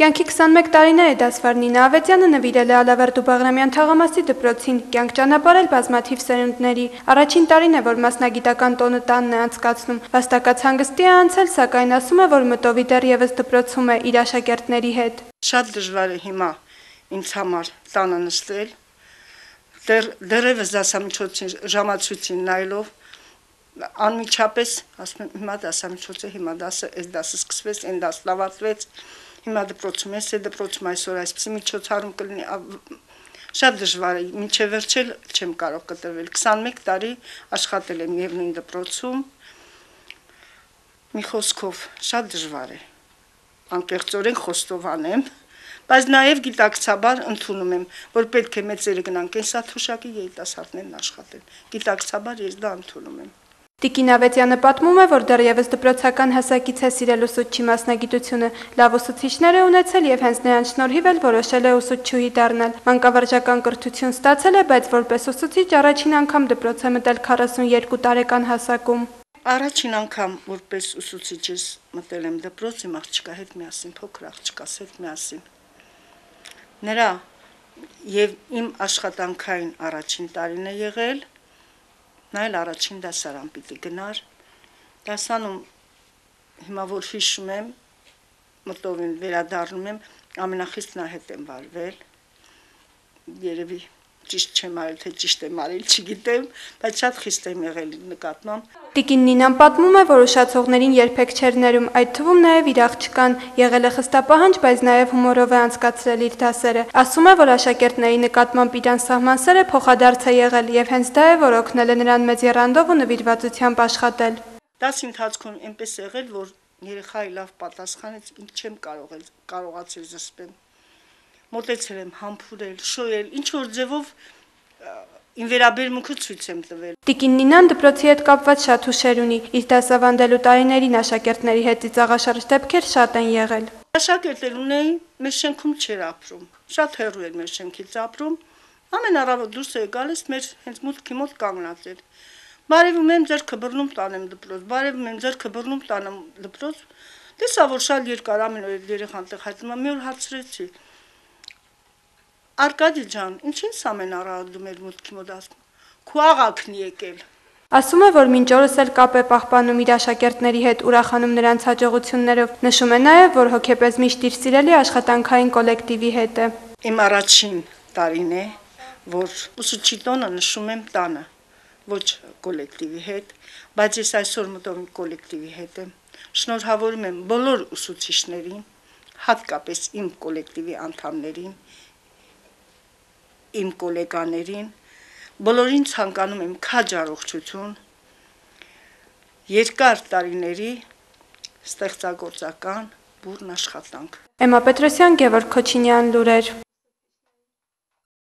Կյանքի 21 տարիների դասվար Նինա Ավետյանը նվիրել է Ալավերդու Բաղրամյան թաղամասի դպրոցին, կյանք ճանապարհել բազմաթիվ սերունդների։ Առաջին տարին է, որ մասնագիտական տոնը տանն է անցկացնում։ Վաստակած հանգստի է անցել, սակայն ասում է, որ մտովի դեռևս դպրոցում է իր աշակերտների հետ։ Շատ դժվար է հիմա ինձ համար տանը նստել, դեռևս դասամիջոցին ժամացույցին նայելով, անմիջապես ասում եմ հիմա դասամիջոց է, հիմա այս դասը սկսվեց, այն դաս լավացվեց, հիմա դպրոցում ես, դպրոցում այսօր այսպիսի միջոցառում կլինի, շատ դժվար է, մինչև վերջել չեմ կարող կտրվել, 21 տարի աշխատել եմ միևնույն դպրոցում, մի խոսքով շատ դժվար է, անկեղծորեն խոստովանեմ, բայց նաև գիտակցաբար ընդունում եմ, որ պետք է մեծերը գնան կենսաթոշակի երիտասարդներն աշխատեն, գիտակցաբար ես դա ընդունում եմ։ Տիկին Ավետյանը պատմում է, որ դեռևս դպրոցական հասակից է սիրել ուսուցչի մասնագիտությունը, լավ ուսուցիչներ է ունեցել եւ հենց նրանց շնորհիվ էլ որոշել է ուսուցչուհի դառնալ։ Մանկավարժական կրթություն ստացել է, բայց որպես ուսուցիչ առաջին անգամ դպրոց է մտել 42 տարեկան հասակում։ Առաջին անգամ որպես ուսուցիչ ես մտել եմ դպրոց իմ աղջկա հետ միասին, փոքր աղջկաս հետ միասին։ Նրա եւ իմ աշխատանքային առաջին տարին է եղել, նա էլ առաջին դասարան պիտի գնար, դասանում հիմա որ հիշում եմ, մտովին վերադառնում եմ, ամենախիստ նա հետ եմ վարվել, երևի ճիշտ չեմ արել, թե ճիշտ եմ արել, չգիտեմ, բայց շատ խիստ եմ եղել նկատմամբ։ Տիկին Նինան պատմում է, որ ուշացողներին երբեք չէր ներում, այդ թվում նաև իր աղջկան, եղել է խստապահանջ, բայց նաև հումորով է անցկացրել իր դասերը։ Ասում է, որ աշակերտների նկատմամբ իր անսահման սերը փոխադարձ է եղել եւ հենց դա է, որ օգնել է նրան մեծ եռանդով ու նվիրվածությամբ աշխատել։ Դասի ընթացքում այնպես եղել, որ երեխայի լավ պատասխանեց, ինձ չեմ կարողացել զսպեմ։ Մոտեցել եմ համբուրել, շոյել, ինչ որ ձևով իմ վերաբերմունքը ցույց եմ տվել։ Տիկին Նինան դպրոցի հետ կապված շատ հուշեր ունի, իր դասավանդելու տարիներին աշակերտների հետ ծիծաղաշարժ դեպքեր շատ են եղել։ Աշակերտներ ունեի, մեր շենքում չէր ապրում, շատ հեռու էր մեր շենքից ապրում, ամեն առավոտ դուրս էր գալիս, մեր հենց մուտքի մոտ կանգնած էր։ Բարևում եմ ձեռքը բռնում տանեմ դպրոց, բարևում եմ ձեռքը բռնում տանեմ դպրոց, տեսա որ շատ երկար ամեն օր երեխան տեղ հայտնվում, մի օր հարցրեցի. Արկադի ջան, ինչին ամեն առավոտ դու մեր մուտքի մոտ ասում, քո աղաքն եկել։ Ասում է, որ մինչ օրս էլ կապ է պահպանում իր աշակերտների հետ, ուրախանում նրանց հաջողություններով։ Նշում է նաև, որ հոգեպես միշտ իր սիրելի աշխատանքային կոլեկտիվի հետ է։ Իմ առաջին տարին է, որ ուսուցչի տոնը նշում եմ տանը, ոչ կոլեկտիվի հետ, բայց ես այսօր մտով կոլեկտիվի հետ եմ։ Շնորհավորում եմ բոլոր ուսուցիչներին, հատկապես իմ կոլեկտիվի անդամներին, իմ գոլեգաներին, բոլորին ցանկանում եմ քաջ առողջություն, երկար տարիների ստեղծագործական բուռն աշխատանք։ Էմմա Պետրոսյան, Գևորգ Քոչինյան, լուրեր։